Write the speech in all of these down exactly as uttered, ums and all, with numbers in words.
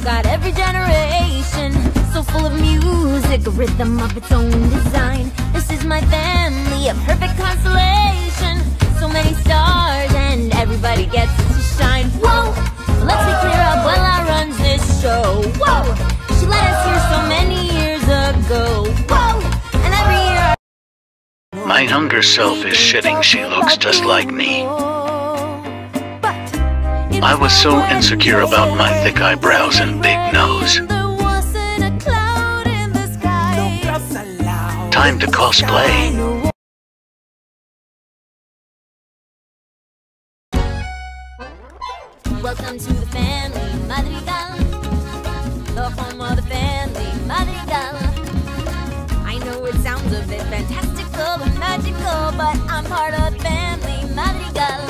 got every generation, so full of music, a rhythm of its own design. This is my family, a perfect constellation. So many stars and everybody gets to shine. Whoa, let's be clear, Abuela runs this show. Whoa, she let us hear so many years ago. Whoa, and every year my younger self is shitting she looks just like me. I was so insecure about my thick eyebrows and big nose. Time to cosplay. Welcome to the family Madrigal, the home of the family Madrigal. I know it sounds a bit fantastical and magical, but I'm part of the family Madrigal.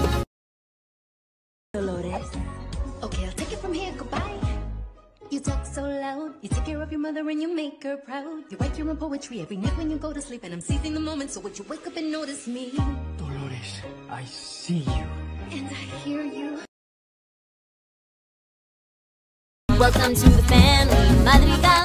Dolores. Okay, I'll take it from here, goodbye. You talk so loud, you take care of your mother and you make her proud. You write your own poetry every night when you go to sleep, and I'm seizing the moment so would you wake up and notice me? Dolores, I see you. And I hear you. Welcome to the family Madrigal.